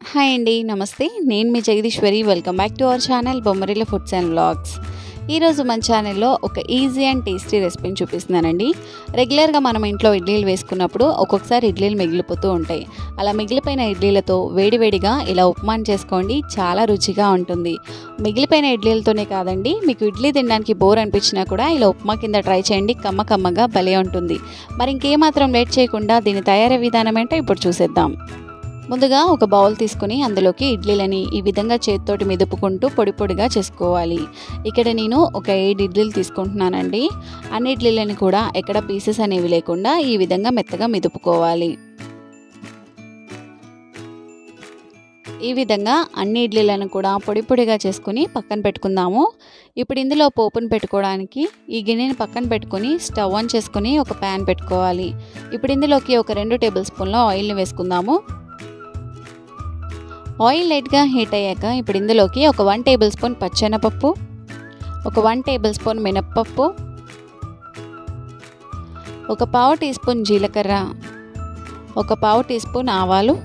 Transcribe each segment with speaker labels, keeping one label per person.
Speaker 1: Hi అండి, నమస్తే. నేను మీ Jagadeeswari. Welcome back to our channel Bommarillu foods and vlogs. ఈరోజు మన ఛానల్లో ఒక ఈజీ అండ్ టేస్టీ రెసిపీని చూపిస్తున్నానండి. రెగ్యులర్గా మనం ఇంట్లో ఇడ్లీలు వేసుకున్నప్పుడు ఒక్కొక్కసారి ఇడ్లీలు మిగిలిపోతూ ఉంటాయి. అలా మిగిలిపోయిన ఇడ్లీలతో వేడివేడిగా ఇలా ఉప్మాని చేసుకోండి, చాలా రుచిగా ఉంటుంది. మిగిలిపోయిన ఇడ్లీలతోనే కాదండి, మీకు ఇడ్లీ తినడానికి బోర్ అనిపించినా కూడా ఇలా ఉప్మా కింద ట్రై చేయండి, కమ్మగా భలే ఉంటుంది. మరి ఇంకేమాత్రం లేట్ చేయకుండా దీని తయారీ విధానం ఏంటో ఇప్పుడు చూసేద్దాం. ముందుగా ఒక బౌల్ తీసుకుని అందులోకి ఇడ్లీలని ఈ విధంగా చేతితోటి మెదుపుకుంటూ పొడి పొడిగా చేసుకోవాలి. ఇక్కడ నేను ఒక 7 ఇడ్లీలు తీసుకుంటున్నానండి. అన్ని ఇడ్లీలని కూడా ఎక్కడ పీసెస్ అనేవి లేకుండా ఈ విధంగా మెత్తగా మెదుపుకోవాలి. ఈ విధంగా అన్ని ఇడ్లీలను కూడా పొడి పొడిగా చేసుకుని పక్కన పెట్టుకుందాము. ఇప్పుడు ఇందులో పోపును పెట్టుకోవడానికి ఈ గిన్నెని పక్కన పెట్టుకుని స్టవ్ ఆన్ చేసుకుని ఒక ప్యాన్ పెట్టుకోవాలి. ఇప్పుడు ఇందులోకి ఒక 2 టేబుల్ స్పూన్ల ఆయిల్ని వేసుకుందాము. ఆయిల్ లైట్గా హీట్ అయ్యాక ఇప్పుడు ఇందులోకి ఒక 1 టేబుల్ స్పూన్ పచ్చెనపప్పు, ఒక 1 టేబుల్ స్పూన్ మినప్పప్పు, ఒక పావు టీ స్పూన్ జీలకర్ర, ఒక పావు టీ స్పూన్ ఆవాలు,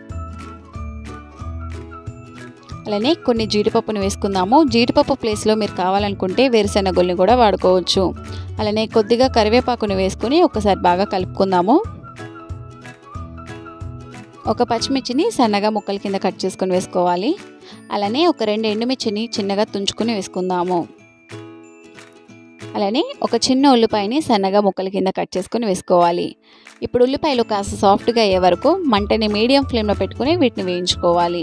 Speaker 1: అలానే కొన్ని జీడిపప్పును వేసుకుందాము. జీడిపప్పు ప్లేస్లో మీరు కావాలనుకుంటే వేరుశెనగల్ని కూడా వాడుకోవచ్చు. అలానే కొద్దిగా కరివేపాకుని వేసుకుని ఒకసారి బాగా కలుపుకుందాము. ఒక పచ్చిమిర్చిని సన్నగా ముక్కల కింద కట్ చేసుకొని వేసుకోవాలి. అలానే ఒక 2 ఎండుమిర్చిని చిన్నగా తుంచుకొని వేసుకుందాము. అలానే ఒక చిన్న ఉల్లిపాయని సన్నగా ముక్కల కింద కట్ చేసుకొని వేసుకోవాలి. ఇప్పుడు ఉల్లిపాయలు కాస్త సాఫ్ట్గా అయ్యే వరకు మంటని మీడియం ఫ్లేమ్లో పెట్టుకుని వీటిని వేయించుకోవాలి.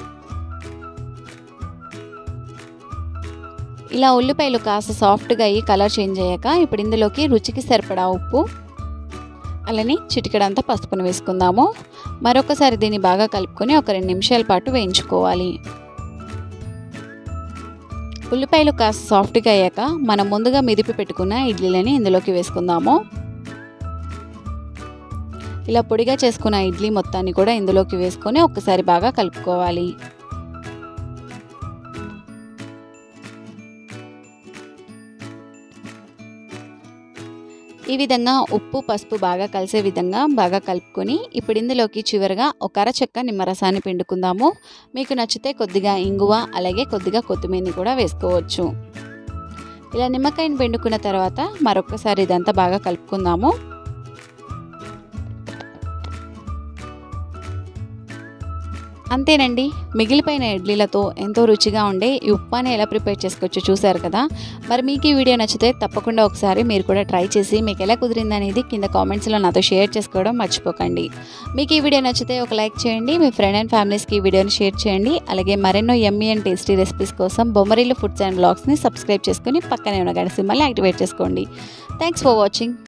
Speaker 1: ఇలా ఉల్లిపాయలు కాస్త సాఫ్ట్గా అయ్యి కలర్ చేంజ్ అయ్యాక ఇప్పుడు ఇందులోకి రుచికి సరిపడా ఉప్పు, అలానే చిటికెడంతా పసుపును వేసుకుందాము. మరొకసారి దీన్ని బాగా కలుపుకొని ఒక 2 నిమిషాల పాటు వేయించుకోవాలి. ఉల్లిపాయలు కాస్త సాఫ్ట్గా అయ్యాక మనం ముందుగా మెదిపి పెట్టుకున్న ఇడ్లీలని ఇందులోకి వేసుకుందాము. ఇలా పొడిగా చేసుకున్న ఇడ్లీ మొత్తాన్ని కూడా ఇందులోకి వేసుకొని ఒకసారి బాగా కలుపుకోవాలి. ఈ విధంగా ఉప్పు పసుపు బాగా కలిసే విధంగా బాగా కలుపుకొని ఇప్పుడు ఇందులోకి చివరిగా ఒక అరచెక్క నిమ్మరసాన్ని పిండుకుందాము. మీకు నచ్చితే కొద్దిగా ఇంగువ అలాగే కొద్దిగా కొత్తిమీరని కూడా వేసుకోవచ్చు. ఇలా నిమ్మకాయని పిండుకున్న తర్వాత మరొకసారి ఇదంతా బాగా కలుపుకుందాము. అంతేనండి, మిగిలిపోయిన ఇడ్లీలతో ఎంతో రుచిగా ఉండే ఈ ఉప్మాని ఎలా ప్రిపేర్ చేసుకోవచ్చో చూసారు కదా. మరి మీకు ఈ వీడియో నచ్చితే తప్పకుండా ఒకసారి మీరు కూడా ట్రై చేసి మీకు ఎలా కుదిరింది అనేది కింద కామెంట్స్లో నాతో షేర్ చేసుకోవడం మర్చిపోకండి. మీకు ఈ వీడియో నచ్చితే ఒక లైక్ చేయండి, మీ ఫ్రెండ్ అండ్ ఫ్యామిలీస్కి ఈ వీడియోని షేర్ చేయండి. అలాగే మరెన్నో యమ్మీ అండ్ టేస్టీ రెసిపీస్ కోసం బొమ్మరిల్లు ఫుడ్స్ అండ్ వ్లాగ్స్ని సబ్స్క్రైబ్ చేసుకుని పక్కనే ఉన్న గంట సింబల్ని యాక్టివేట్ చేసుకోండి. Thanks for watching.